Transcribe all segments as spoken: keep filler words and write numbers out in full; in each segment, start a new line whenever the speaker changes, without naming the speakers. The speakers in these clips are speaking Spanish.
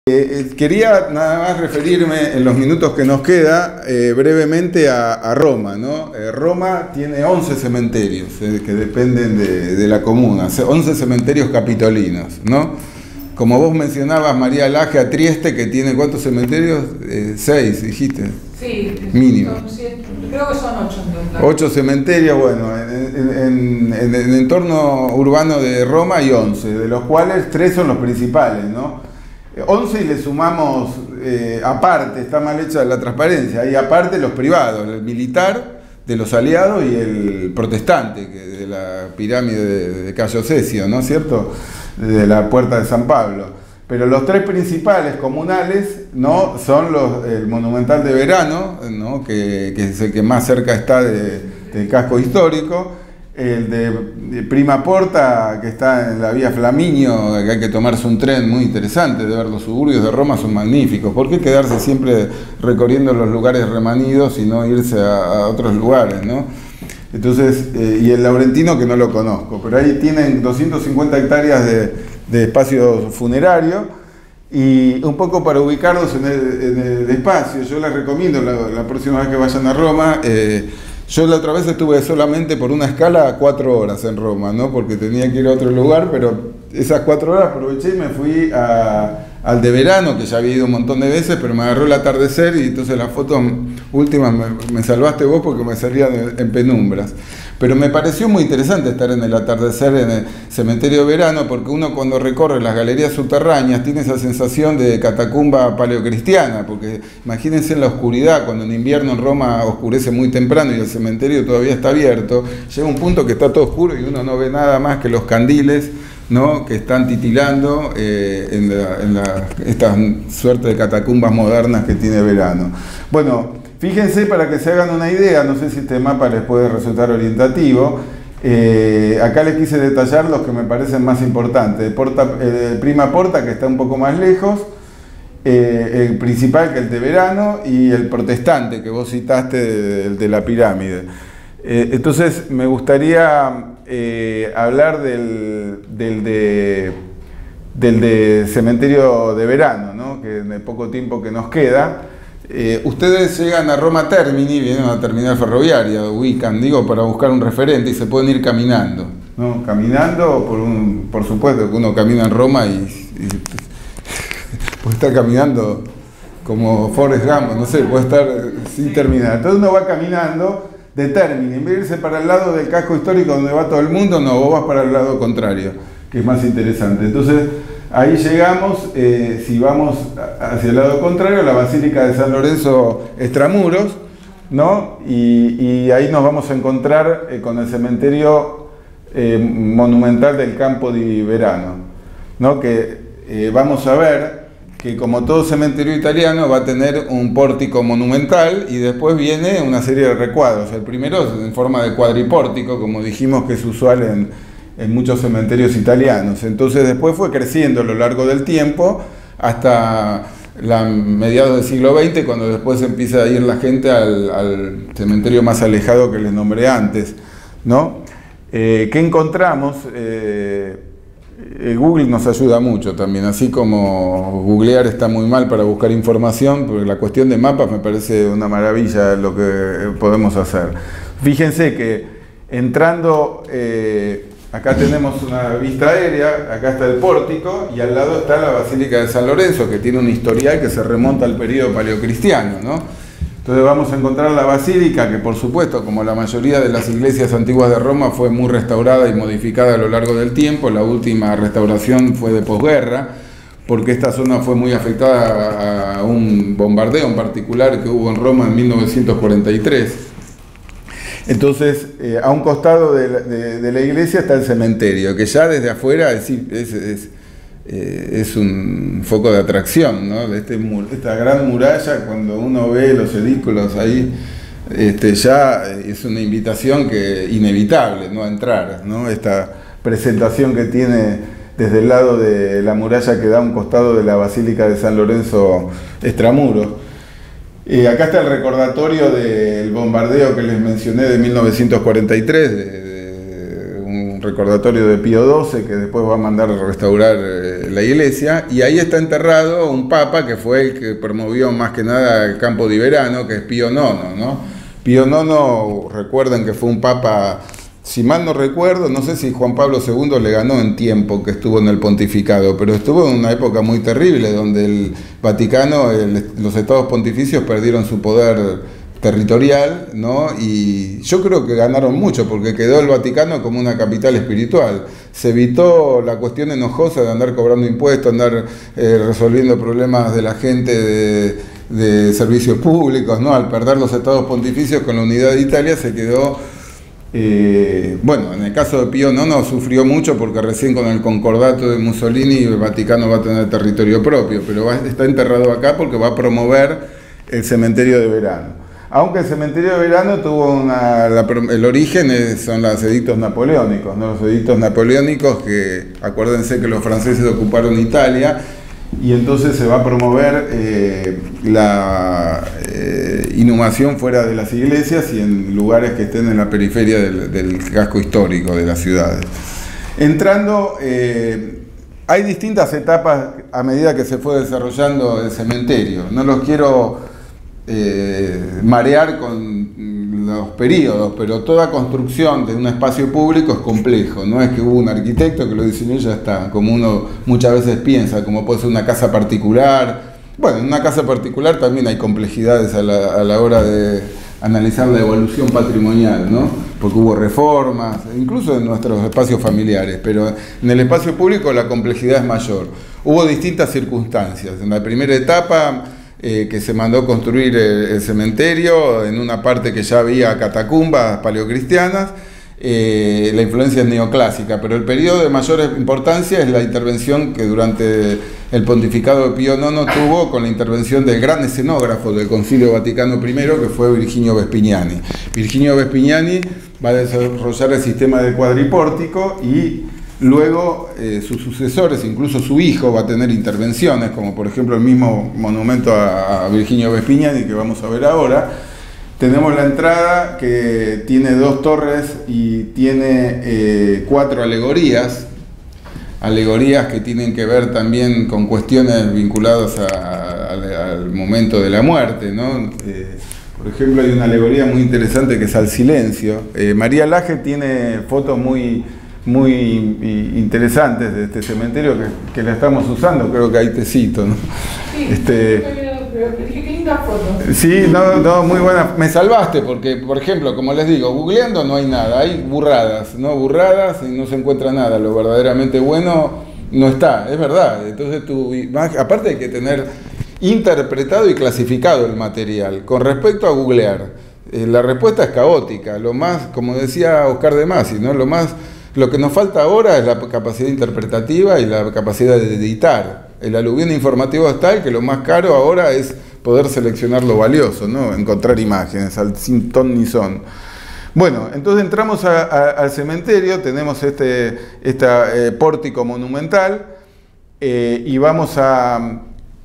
Eh, quería nada más referirme en los minutos que nos queda eh, brevemente a, a Roma, ¿no? Eh, Roma tiene once cementerios eh, que dependen de, de la comuna, once cementerios capitolinos, ¿no? Como vos mencionabas, María Laje, a Trieste, que tiene ¿cuántos cementerios? Eh, seis, dijiste.
Sí,
mínimo.
Son siete, creo que son ocho. Entonces.
Ocho cementerios, bueno, en, en, en, en el entorno urbano de Roma hay once, de los cuales tres son los principales, ¿no? once y le sumamos, eh, aparte, está mal hecha la transparencia, y aparte los privados, el militar de los aliados y el protestante, que de la pirámide de, de Cayo Cesio, ¿no es cierto?, de la Puerta de San Pablo. Pero los tres principales comunales, ¿no?, son los, el Monumental de Verano, ¿no?, que, que es el que más cerca está de, del casco histórico, el de, de Prima Porta, que está en la vía Flaminio, que hay que tomarse un tren muy interesante de ver. Los suburbios de Roma son magníficos. ¿Por qué quedarse siempre recorriendo los lugares remanidos y no irse a, a otros lugares, ¿no? Entonces, eh, y el Laurentino, que no lo conozco, pero ahí tienen doscientas cincuenta hectáreas de, de espacio funerario. Y un poco para ubicarlos en el, en el espacio, yo les recomiendo la, la próxima vez que vayan a Roma. eh, Yo la otra vez estuve solamente por una escala cuatro horas en Roma, ¿no? Porque tenía que ir a otro lugar, pero esas cuatro horas aproveché y me fui a, al de Verano, que ya había ido un montón de veces, pero me agarró el atardecer y entonces la foto última me, me salvaste vos porque me salían en, en penumbras. Pero me pareció muy interesante estar en el atardecer en el cementerio de Verano, porque uno cuando recorre las galerías subterráneas tiene esa sensación de catacumba paleocristiana, porque imagínense en la oscuridad, cuando en invierno en Roma oscurece muy temprano y el cementerio todavía está abierto, llega un punto que está todo oscuro y uno no ve nada más que los candiles, ¿no?, que están titilando eh, en, la, en la, esta suerte de catacumbas modernas que tiene Verano. Bueno, fíjense para que se hagan una idea, no sé si este mapa les puede resultar orientativo. Eh, acá les quise detallar los que me parecen más importantes. Porta, eh, Prima Porta, que está un poco más lejos, eh, el principal, que es el de Verano, y el protestante, que vos citaste, de, de la pirámide. Eh, entonces me gustaría eh, hablar del, del, de, del de cementerio de Verano, ¿no?, que en el poco tiempo que nos queda. Eh, ustedes llegan a Roma Termini, vienen a la terminal ferroviaria, ubican, digo, para buscar un referente, y se pueden ir caminando, ¿no? Caminando, por, un, por supuesto que uno camina en Roma y, y puede estar caminando como Forrest Gump, no sé, puede estar sin terminar. Entonces uno va caminando de Termini, en vez de irse para el lado del casco histórico donde va todo el mundo, no, vos vas para el lado contrario, que es más interesante. Entonces, ahí llegamos, eh, si vamos hacia el lado contrario, la Basílica de San Lorenzo Extramuros, ¿no? Y, y ahí nos vamos a encontrar eh, con el cementerio eh, monumental del Campo di Verano, ¿no? Que eh, vamos a ver que, como todo cementerio italiano, va a tener un pórtico monumental y después viene una serie de recuadros. El primero es en forma de cuadripórtico, como dijimos que es usual en en muchos cementerios italianos. Entonces después fue creciendo a lo largo del tiempo hasta la mediados del siglo veinte, cuando después empieza a ir la gente al, al cementerio más alejado que les nombré antes, ¿no? Eh, ¿Qué encontramos? Eh, el Google nos ayuda mucho también, así como googlear está muy mal para buscar información, porque la cuestión de mapas me parece una maravilla lo que podemos hacer. Fíjense que entrando... Eh, acá tenemos una vista aérea, acá está el pórtico y al lado está la Basílica de San Lorenzo, que tiene un historial que se remonta al periodo paleocristiano, ¿no? Entonces vamos a encontrar la basílica, que por supuesto, como la mayoría de las iglesias antiguas de Roma, fue muy restaurada y modificada a lo largo del tiempo. La última restauración fue de posguerra, porque esta zona fue muy afectada a un bombardeo en particular que hubo en Roma en mil novecientos cuarenta y tres. Entonces, eh, a un costado de la, de, de la iglesia está el cementerio, que ya desde afuera es, es, es, eh, es un foco de atracción, ¿no? De este, esta gran muralla, cuando uno ve los edículos ahí, este, ya es una invitación que inevitable, ¿no?, a entrar, ¿no? Esta presentación que tiene desde el lado de la muralla que da a un costado de la Basílica de San Lorenzo Extramuros. Eh, acá está el recordatorio del bombardeo que les mencioné de mil novecientos cuarenta y tres, de, de un recordatorio de Pío doce, que después va a mandar a restaurar eh, la iglesia, y ahí está enterrado un papa que fue el que promovió más que nada el campo de verano, que es Pío nono, ¿no? Pío nono, recuerden que fue un papa, si mal no recuerdo, no sé si Juan Pablo segundo le ganó en tiempo que estuvo en el pontificado, pero estuvo en una época muy terrible donde el Vaticano, el, los estados pontificios perdieron su poder territorial, ¿no? Y yo creo que ganaron mucho porque quedó el Vaticano como una capital espiritual. Se evitó la cuestión enojosa de andar cobrando impuestos, andar eh, resolviendo problemas de la gente de, de servicios públicos, ¿no? Al perder los estados pontificios con la unidad de Italia se quedó, eh, bueno, en el caso de Pío nono sufrió mucho porque recién con el concordato de Mussolini el Vaticano va a tener territorio propio, pero va, está enterrado acá porque va a promover el cementerio de verano. Aunque el cementerio de verano tuvo una, la, el origen es, son los edictos napoleónicos, ¿no? Los edictos napoleónicos que, acuérdense que los franceses ocuparon Italia y entonces se va a promover eh, la eh, inhumación fuera de las iglesias y en lugares que estén en la periferia del, del casco histórico de las ciudades. Entrando, eh, hay distintas etapas a medida que se fue desarrollando el cementerio. No los quiero Eh, marear con los periodos, pero toda construcción de un espacio público es complejo, no es que hubo un arquitecto que lo diseñó y ya está, como uno muchas veces piensa, como puede ser una casa particular. Bueno, en una casa particular también hay complejidades a la, a la hora de analizar la evolución patrimonial, ¿no? Porque hubo reformas, incluso en nuestros espacios familiares, pero en el espacio público la complejidad es mayor. Hubo distintas circunstancias. En la primera etapa, Eh, que se mandó construir el, el cementerio en una parte que ya había catacumbas paleocristianas, eh, la influencia es neoclásica, pero el periodo de mayor importancia es la intervención que durante el pontificado de Pío nono tuvo con la intervención del gran escenógrafo del Concilio Vaticano primero, que fue Virginio Vespignani. Virginio Vespignani va a desarrollar el sistema de cuadripórtico y luego eh, sus sucesores, incluso su hijo, va a tener intervenciones, como por ejemplo el mismo monumento a, a Virginio Vespignani que vamos a ver ahora. Tenemos la entrada que tiene dos torres y tiene eh, cuatro alegorías, alegorías que tienen que ver también con cuestiones vinculadas a, a, al momento de la muerte, ¿no? Eh, por ejemplo, hay una alegoría muy interesante que es al silencio. Eh, María Laje tiene fotos muy muy interesantes de este cementerio que, que la estamos usando, creo que ahí te cito, ¿no?
Sí,
este,
qué linda foto.
Sí, no, no, muy buena. Me salvaste porque, por ejemplo, como les digo, googleando no hay nada, hay burradas, ¿no? Burradas y no se encuentra nada. Lo verdaderamente bueno no está, es verdad. Entonces tú, aparte hay que tener interpretado y clasificado el material. Con respecto a googlear, eh, la respuesta es caótica. Lo más, como decía Oscar de Masi, ¿no? Lo más Lo que nos falta ahora es la capacidad interpretativa y la capacidad de editar. El aluvión informativo es tal que lo más caro ahora es poder seleccionar lo valioso, ¿no? Encontrar imágenes, al sin ton ni son. Bueno, entonces entramos a, a, al cementerio, tenemos este, este eh, pórtico monumental eh, y vamos a,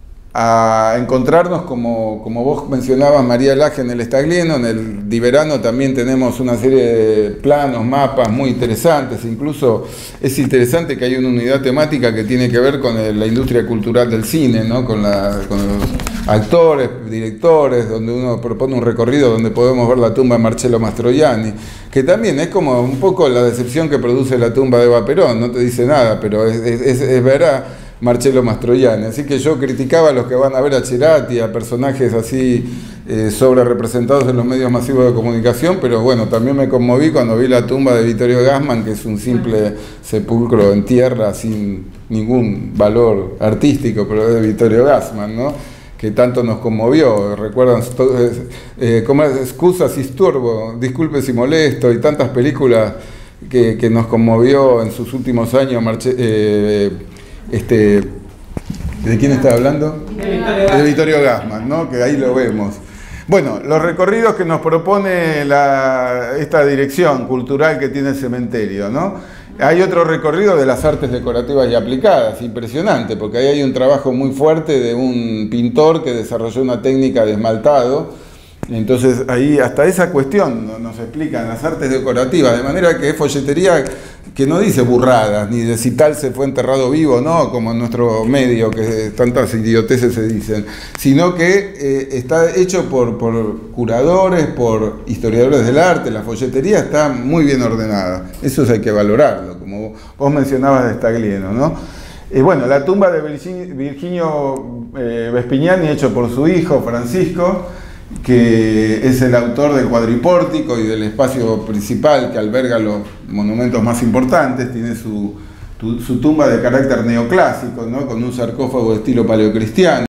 a encontrarnos, como, como vos mencionabas, María Laje, en el Staglieno. En el Di Verano también tenemos una serie de planos, mapas muy interesantes. Incluso es interesante que hay una unidad temática que tiene que ver con el, la industria cultural del cine, ¿no? Con, la, con los actores, directores, donde uno propone un recorrido donde podemos ver la tumba de Marcello Mastroianni, que también es como un poco la decepción que produce la tumba de Eva Perón. No te dice nada, pero es, es, es verdad. Marcello Mastroianni. Así que yo criticaba a los que van a ver a Cerati, a personajes así eh, sobre representados en los medios masivos de comunicación, pero bueno, también me conmoví cuando vi la tumba de Vittorio Gassman, que es un simple sepulcro en tierra sin ningún valor artístico, pero es de Vittorio Gassman, ¿no? Que tanto nos conmovió. Recuerdan, eh, ¿cómo es? Scusa si sturbo, disculpe si molesto, y tantas películas que, que nos conmovió en sus últimos años. Marche, eh, Este, ¿de quién está hablando? De Vittorio Gassman, ¿no? Que ahí lo vemos. Bueno, los recorridos que nos propone la, esta dirección cultural que tiene el cementerio, ¿no? Hay otro recorrido de las artes decorativas y aplicadas, impresionante, porque ahí hay un trabajo muy fuerte de un pintor que desarrolló una técnica de esmaltado. Entonces ahí hasta esa cuestión nos explican las artes decorativas, de manera que es folletería que no dice burradas, ni de si tal se fue enterrado vivo, no, como en nuestro medio, que tantas idioteces se dicen, sino que eh, está hecho por, por curadores, por historiadores del arte. La folletería está muy bien ordenada, eso hay que valorarlo, como vos mencionabas de Staglieno, ¿no? Eh, bueno, la tumba de Virginio eh, Vespignani, hecho por su hijo Francisco, que es el autor del cuadripórtico y del espacio principal que alberga los monumentos más importantes. Tiene su, tu, su tumba de carácter neoclásico, ¿no? Con un sarcófago de estilo paleocristiano.